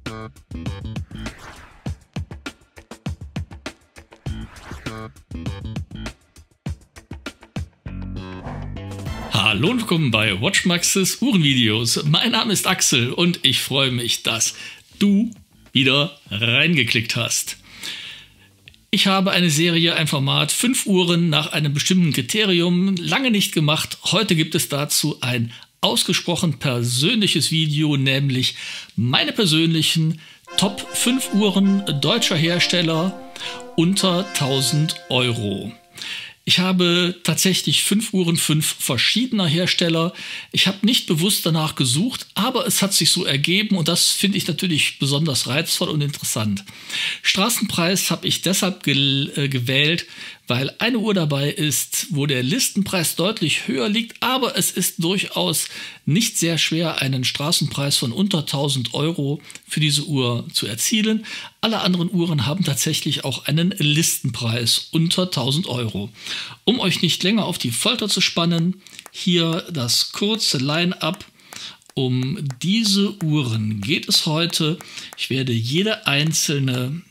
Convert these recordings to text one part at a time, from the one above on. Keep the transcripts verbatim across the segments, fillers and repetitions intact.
Hallo und willkommen bei WatchMaxes Uhrenvideos. Mein Name ist Axel und ich freue mich, dass du wieder reingeklickt hast. Ich habe eine Serie, ein Format, fünf Uhren nach einem bestimmten Kriterium, lange nicht gemacht. Heute gibt es dazu ein ausgesprochen persönliches Video, nämlich meine persönlichen Top fünf Uhren deutscher Hersteller unter tausend Euro. Ich habe tatsächlich fünf Uhren, fünf verschiedener Hersteller. Ich habe nicht bewusst danach gesucht, aber es hat sich so ergeben und das finde ich natürlich besonders reizvoll und interessant. Straßenpreis habe ich deshalb ge äh, gewählt, weil eine Uhr dabei ist, wo der Listenpreis deutlich höher liegt, aber es ist durchaus nicht sehr schwer, einen Straßenpreis von unter tausend Euro für diese Uhr zu erzielen. Alle anderen Uhren haben tatsächlich auch einen Listenpreis unter tausend Euro. Um euch nicht länger auf die Folter zu spannen, hier das kurze Line-up. Um diese Uhren geht es heute. Ich werde jede einzelne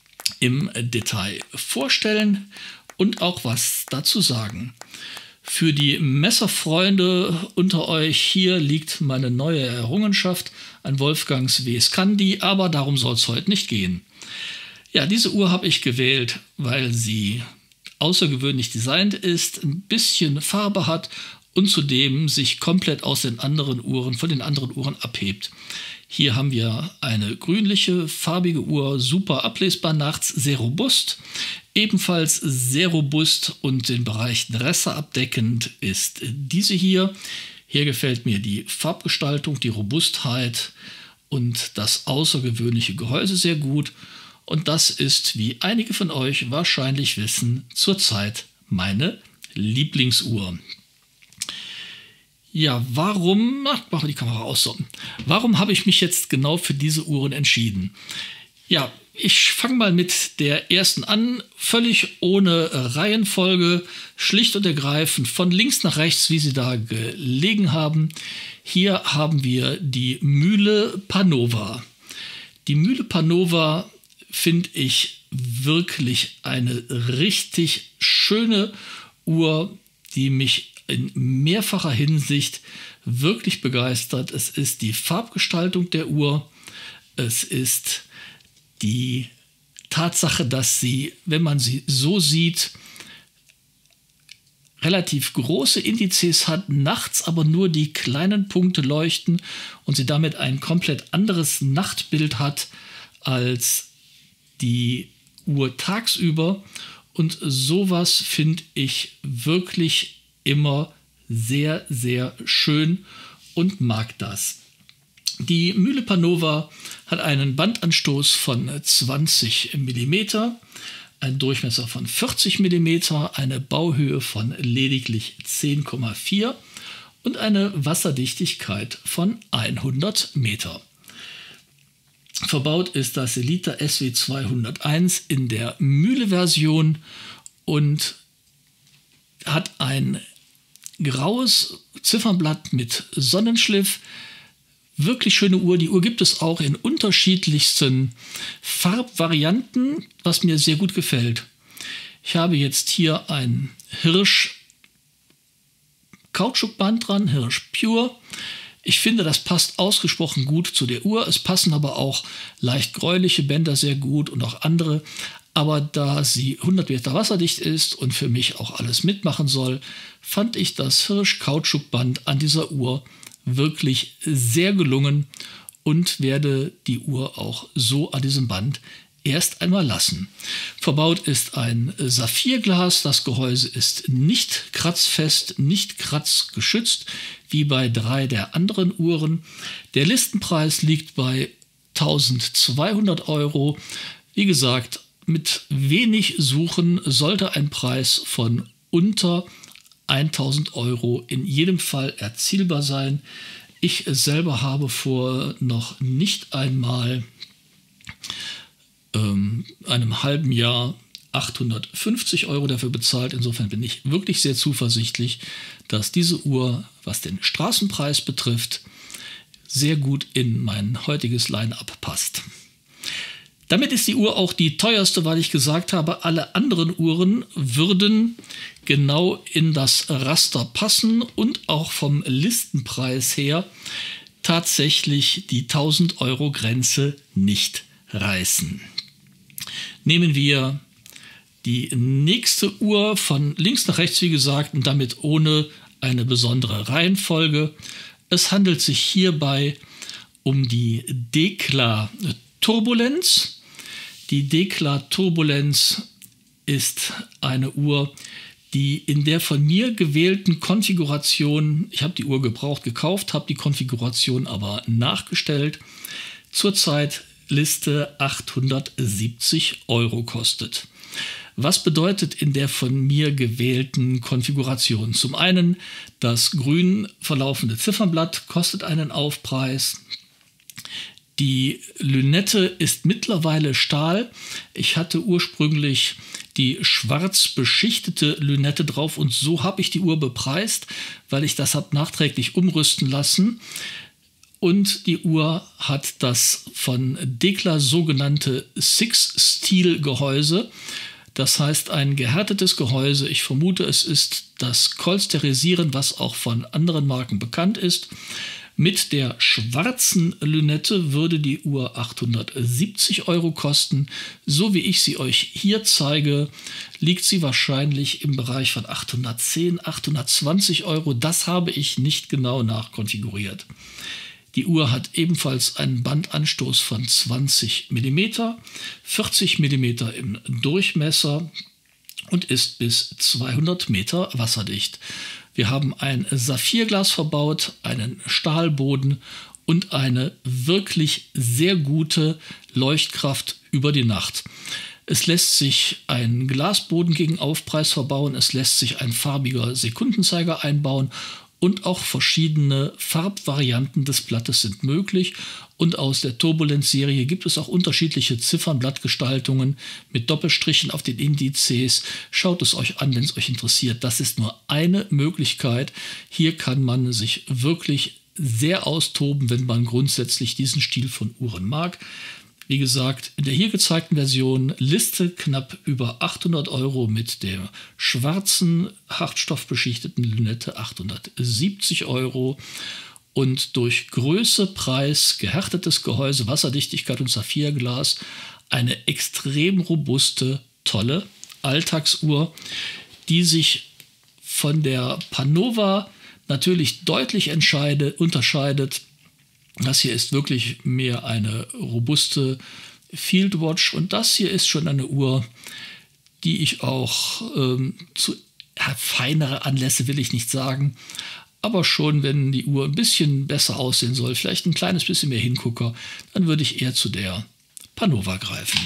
im Detail vorstellen und auch was dazu sagen. Für die Messerfreunde unter euch, hier liegt meine neue Errungenschaft, ein Wolfgangs W. Scandi, aber darum soll es heute nicht gehen. Ja, diese Uhr habe ich gewählt, weil sie außergewöhnlich designt ist, ein bisschen Farbe hat und zudem sich komplett aus den anderen Uhren, von den anderen Uhren abhebt. Hier haben wir eine grünliche, farbige Uhr, super ablesbar nachts, sehr robust. Ebenfalls sehr robust und den Bereich Dresser abdeckend ist diese hier. Hier gefällt mir die Farbgestaltung, die Robustheit und das außergewöhnliche Gehäuse sehr gut. Und das ist, wie einige von euch wahrscheinlich wissen, zurzeit meine Lieblingsuhr. Ja, warum, ach, machen wir die Kamera aus, so. Warum habe ich mich jetzt genau für diese Uhren entschieden? Ja, ich fange mal mit der ersten an, völlig ohne Reihenfolge, schlicht und ergreifend von links nach rechts, wie sie da gelegen haben. Hier haben wir die Mühle Panova. Die Mühle Panova finde ich wirklich eine richtig schöne Uhr, die mich in mehrfacher Hinsicht wirklich begeistert. Es ist die Farbgestaltung der Uhr, es ist die Tatsache, dass sie, wenn man sie so sieht, relativ große Indizes hat, nachts aber nur die kleinen Punkte leuchten und sie damit ein komplett anderes Nachtbild hat als die Uhr tagsüber. Und sowas finde ich wirklich immer sehr, sehr schön und mag das. Die Mühle Panova hat einen Bandanstoß von zwanzig Millimeter, einen Durchmesser von vierzig Millimeter, eine Bauhöhe von lediglich zehn Komma vier und eine Wasserdichtigkeit von hundert Meter. Verbaut ist das Sellita S W zweihunderteins in der Mühle-Version und hat ein graues Ziffernblatt mit Sonnenschliff. Wirklich schöne Uhr. Die Uhr gibt es auch in unterschiedlichsten Farbvarianten, was mir sehr gut gefällt. Ich habe jetzt hier ein Hirsch Kautschukband dran, Hirsch Pure. Ich finde, das passt ausgesprochen gut zu der Uhr. Es passen aber auch leicht gräuliche Bänder sehr gut und auch andere. Aber da sie hundert Meter wasserdicht ist und für mich auch alles mitmachen soll, fand ich das Hirsch-Kautschukband an dieser Uhr wirklich sehr gelungen und werde die Uhr auch so an diesem Band erst einmal lassen. Verbaut ist ein Saphirglas. Das Gehäuse ist nicht kratzfest, nicht kratzgeschützt, wie bei drei der anderen Uhren. Der Listenpreis liegt bei tausendzweihundert Euro. Wie gesagt, mit wenig Suchen sollte ein Preis von unter tausend Euro in jedem Fall erzielbar sein. Ich selber habe vor noch nicht einmal ähm, einem halben Jahr achthundertfünfzig Euro dafür bezahlt. Insofern bin ich wirklich sehr zuversichtlich, dass diese Uhr, was den Straßenpreis betrifft, sehr gut in mein heutiges Line-up passt. Damit ist die Uhr auch die teuerste, weil ich gesagt habe, alle anderen Uhren würden genau in das Raster passen und auch vom Listenpreis her tatsächlich die tausend Euro Grenze nicht reißen. Nehmen wir die nächste Uhr von links nach rechts, wie gesagt, und damit ohne eine besondere Reihenfolge. Es handelt sich hierbei um die Dekla Turbulenz. Die Dekla Turbulenz ist eine Uhr, die in der von mir gewählten Konfiguration, ich habe die Uhr gebraucht gekauft, habe die Konfiguration aber nachgestellt, zurzeit Liste achthundertsiebzig Euro kostet. Was bedeutet in der von mir gewählten Konfiguration? Zum einen, das grün verlaufende Ziffernblatt kostet einen Aufpreis. Die Lünette ist mittlerweile Stahl. Ich hatte ursprünglich die schwarz beschichtete Lünette drauf und so habe ich die Uhr bepreist, weil ich das habe nachträglich umrüsten lassen. Und die Uhr hat das von Dekla sogenannte Six-Steel-Gehäuse. Das heißt ein gehärtetes Gehäuse. Ich vermute, es ist das Kolsterisieren, was auch von anderen Marken bekannt ist. Mit der schwarzen Lünette würde die Uhr achthundertsiebzig Euro kosten. So wie ich sie euch hier zeige, liegt sie wahrscheinlich im Bereich von achthundertzehn, achthundertzwanzig Euro. Das habe ich nicht genau nachkonfiguriert. Die Uhr hat ebenfalls einen Bandanstoß von zwanzig Millimeter, vierzig Millimeter im Durchmesser und ist bis zweihundert Meter wasserdicht. Wir haben ein Saphirglas verbaut, einen Stahlboden und eine wirklich sehr gute Leuchtkraft über die Nacht. Es lässt sich ein Glasboden gegen Aufpreis verbauen, es lässt sich ein farbiger Sekundenzeiger einbauen und auch verschiedene Farbvarianten des Blattes sind möglich. Und aus der Turbulenz-Serie gibt es auch unterschiedliche Ziffernblattgestaltungen mit Doppelstrichen auf den Indizes. Schaut es euch an, wenn es euch interessiert. Das ist nur eine Möglichkeit. Hier kann man sich wirklich sehr austoben, wenn man grundsätzlich diesen Stil von Uhren mag. Wie gesagt, in der hier gezeigten Version Liste knapp über achthundert Euro mit der schwarzen hartstoffbeschichteten Lünette achthundertsiebzig Euro. Und durch Größe, Preis, gehärtetes Gehäuse, Wasserdichtigkeit und Saphirglas eine extrem robuste, tolle Alltagsuhr, die sich von der Panova natürlich deutlich unterscheidet. Das hier ist wirklich mehr eine robuste Fieldwatch und das hier ist schon eine Uhr, die ich auch ähm, zu ja, feinere Anlässe will ich nicht sagen, aber schon, wenn die Uhr ein bisschen besser aussehen soll, vielleicht ein kleines bisschen mehr Hingucker, dann würde ich eher zu der Panova greifen.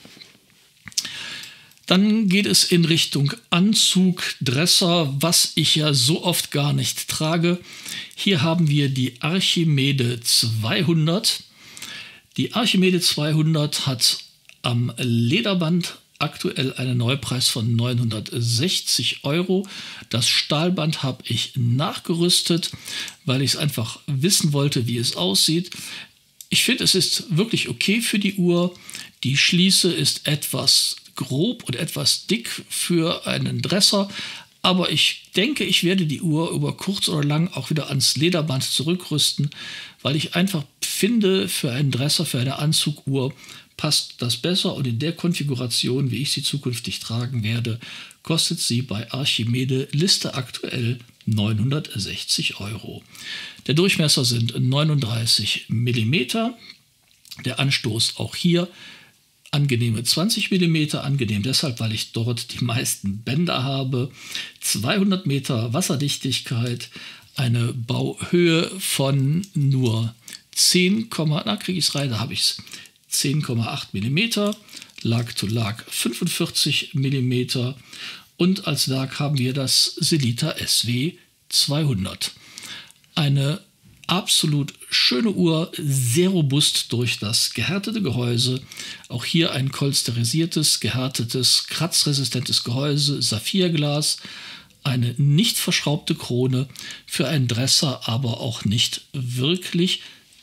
Dann geht es in Richtung Anzug, Dresser, was ich ja so oft gar nicht trage. Hier haben wir die Archimede zweihundert. Die Archimede zweihundert hat am Lederband aktuell einen Neupreis von neunhundertsechzig Euro. Das Stahlband habe ich nachgerüstet, weil ich es einfach wissen wollte, wie es aussieht. Ich finde, es ist wirklich okay für die Uhr. Die Schließe ist etwas grob und etwas dick für einen Dresser, aber ich denke, ich werde die Uhr über kurz oder lang auch wieder ans Lederband zurückrüsten, weil ich einfach finde, für einen Dresser, für eine Anzuguhr passt das besser und in der Konfiguration, wie ich sie zukünftig tragen werde, kostet sie bei Archimede Liste aktuell neunhundertsechzig Euro. Der Durchmesser sind neununddreißig Millimeter, der Anstoß auch hier angenehme zwanzig Millimeter, angenehm deshalb, weil ich dort die meisten Bänder habe, zweihundert Meter Wasserdichtigkeit, eine Bauhöhe von nur zehn, na kriege ich es rein, da habe ich es, zehn Komma acht Millimeter, Lag to Lag fünfundvierzig Millimeter und als Werk haben wir das Sellita S W zweihundert. Eine absolut schöne Uhr, sehr robust durch das gehärtete Gehäuse. Auch hier ein kolsterisiertes, gehärtetes, kratzresistentes Gehäuse, Saphirglas, eine nicht verschraubte Krone, für einen Dresser aber auch nicht wirklich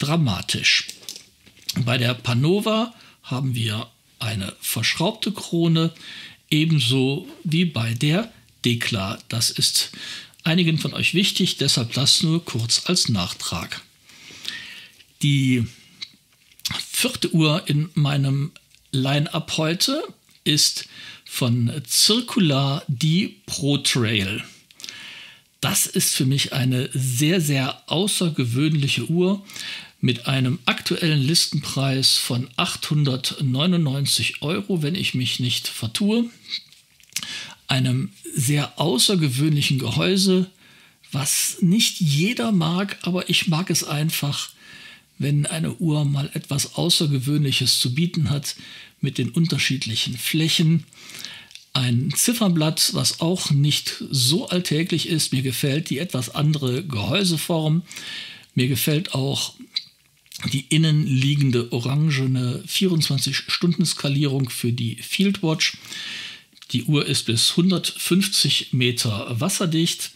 dramatisch. Bei der Panova haben wir eine verschraubte Krone, ebenso wie bei der Dekla. Das ist einigen von euch wichtig, deshalb das nur kurz als Nachtrag. Die vierte Uhr in meinem Line-Up heute ist von Circular die Pro Trail. Das ist für mich eine sehr, sehr außergewöhnliche Uhr mit einem aktuellen Listenpreis von achthundertneunundneunzig Euro, wenn ich mich nicht vertue. Einem sehr außergewöhnlichen Gehäuse, was nicht jeder mag, aber ich mag es einfach, wenn eine Uhr mal etwas Außergewöhnliches zu bieten hat mit den unterschiedlichen Flächen. Ein Ziffernblatt, was auch nicht so alltäglich ist. Mir gefällt die etwas andere Gehäuseform. Mir gefällt auch die innen liegende orangene vierundzwanzig-Stunden-Skalierung für die Fieldwatch. Die Uhr ist bis hundertfünfzig Meter wasserdicht,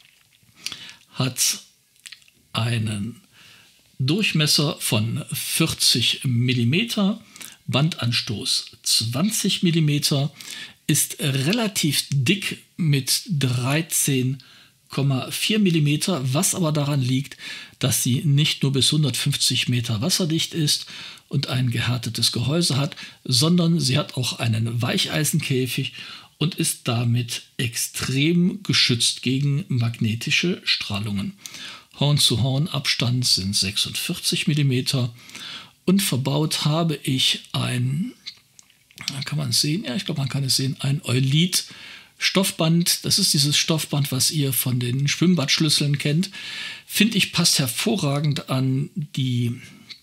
hat einen Durchmesser von vierzig Millimeter, Bandanstoß zwanzig Millimeter, ist relativ dick mit dreizehn Komma vier Millimeter, was aber daran liegt, dass sie nicht nur bis hundertfünfzig Meter wasserdicht ist und ein gehärtetes Gehäuse hat, sondern sie hat auch einen Weicheisenkäfig und ist damit extrem geschützt gegen magnetische Strahlungen. Horn-zu-Horn-Abstand sind sechsundvierzig Millimeter und verbaut habe ich ein, da kann man es sehen, ja, ich glaube, man kann es sehen, ein Eulit Stoffband. Das ist dieses Stoffband, was ihr von den Schwimmbadschlüsseln kennt. Finde ich, passt hervorragend an die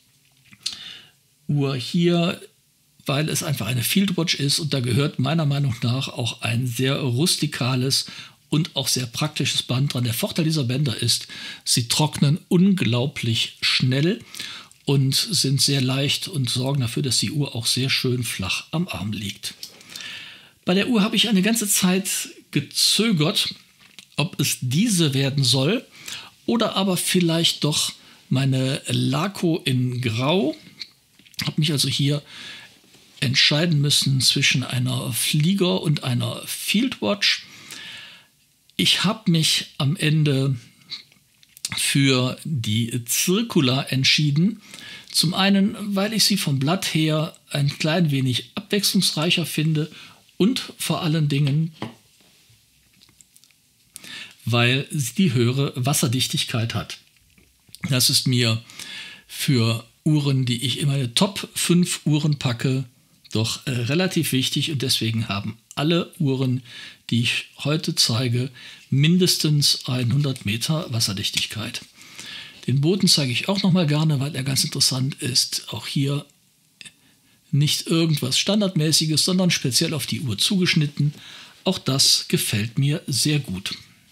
Uhr hier, weil es einfach eine Fieldwatch ist und da gehört meiner Meinung nach auch ein sehr rustikales und auch sehr praktisches Band dran. Der Vorteil dieser Bänder ist, sie trocknen unglaublich schnell und sind sehr leicht und sorgen dafür, dass die Uhr auch sehr schön flach am Arm liegt. Bei der Uhr habe ich eine ganze Zeit gezögert, ob es diese werden soll oder aber vielleicht doch meine Laco in Grau. Habe mich also hier entscheiden müssen zwischen einer Flieger und einer Fieldwatch. Ich habe mich am Ende für die Circular entschieden. Zum einen, weil ich sie vom Blatt her ein klein wenig abwechslungsreicher finde und vor allen Dingen, weil sie die höhere Wasserdichtigkeit hat. Das ist mir für Uhren, die ich in meine Top fünf Uhren packe, doch äh, relativ wichtig und deswegen haben alle Uhren, die ich heute zeige, mindestens hundert Meter Wasserdichtigkeit. Den Boden zeige ich auch noch mal gerne, weil er ganz interessant ist. Auch hier nicht irgendwas Standardmäßiges, sondern speziell auf die Uhr zugeschnitten. Auch das gefällt mir sehr gut.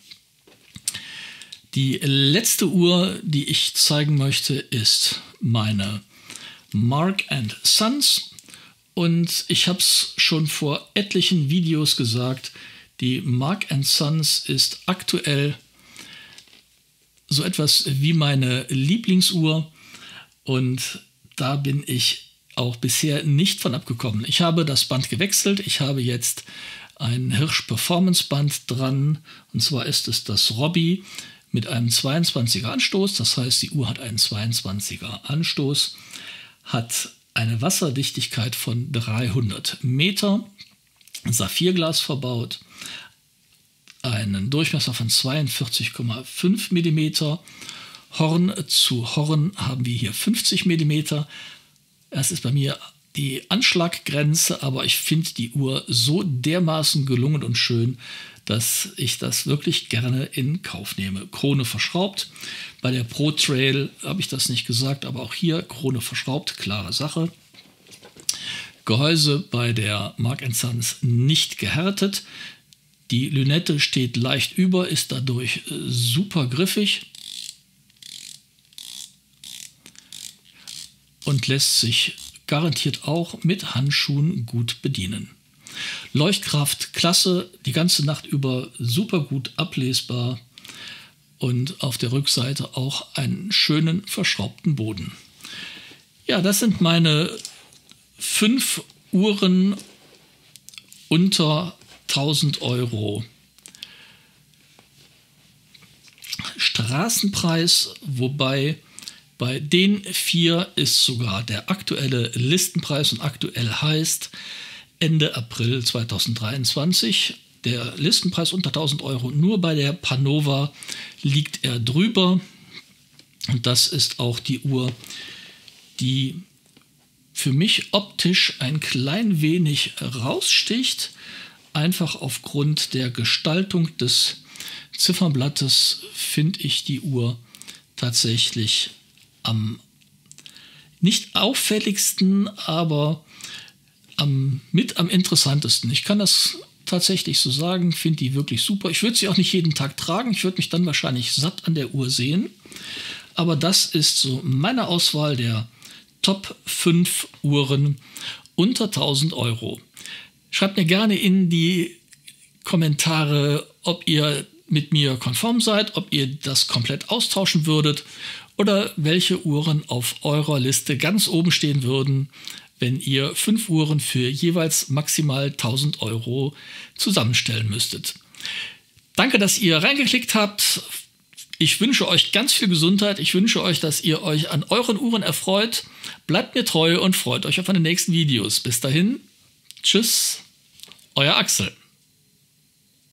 Die letzte Uhr, die ich zeigen möchte, ist meine Mark and Sons. Und ich habe es schon vor etlichen Videos gesagt, die Mark and Sons ist aktuell so etwas wie meine Lieblingsuhr. Und da bin ich auch bisher nicht von abgekommen. Ich habe das Band gewechselt. Ich habe jetzt ein Hirsch Performance Band dran. Und zwar ist es das Robby mit einem zweiundzwanziger Anstoß. Das heißt, die Uhr hat einen zweiundzwanziger Anstoß, hat eine Wasserdichtigkeit von dreihundert Meter, Saphirglas verbaut, einen Durchmesser von zweiundvierzig Komma fünf Millimeter. Horn zu Horn haben wir hier fünfzig Millimeter. Das ist bei mir die Anschlaggrenze, aber ich finde die Uhr so dermaßen gelungen und schön, dass ich das wirklich gerne in Kauf nehme. Krone verschraubt. Bei der Pro Trail habe ich das nicht gesagt, aber auch hier Krone verschraubt, klare Sache. Gehäuse bei der Mark and Sons nicht gehärtet. Die Lünette steht leicht über, ist dadurch super griffig und lässt sich garantiert auch mit Handschuhen gut bedienen. Leuchtkraft klasse, die ganze Nacht über super gut ablesbar und auf der Rückseite auch einen schönen verschraubten Boden. Ja, das sind meine fünf Uhren unter tausend Euro. Straßenpreis, wobei bei den vier ist sogar der aktuelle Listenpreis und aktuell heißt Ende April zweitausenddreiundzwanzig. Der Listenpreis unter tausend Euro, nur bei der Panova liegt er drüber. Und das ist auch die Uhr, die für mich optisch ein klein wenig raussticht. Einfach aufgrund der Gestaltung des Ziffernblattes finde ich die Uhr tatsächlich am nicht auffälligsten, aber am, mit am interessantesten. Ich kann das tatsächlich so sagen, finde die wirklich super. Ich würde sie auch nicht jeden Tag tragen. Ich würde mich dann wahrscheinlich satt an der Uhr sehen. Aber das ist so meine Auswahl der Top fünf Uhren unter tausend Euro. Schreibt mir gerne in die Kommentare, ob ihr mit mir konform seid, ob ihr das komplett austauschen würdet oder welche Uhren auf eurer Liste ganz oben stehen würden, wenn ihr fünf Uhren für jeweils maximal tausend Euro zusammenstellen müsstet. Danke, dass ihr reingeklickt habt. Ich wünsche euch ganz viel Gesundheit. Ich wünsche euch, dass ihr euch an euren Uhren erfreut. Bleibt mir treu und freut euch auf meine nächsten Videos. Bis dahin, tschüss, euer Axel.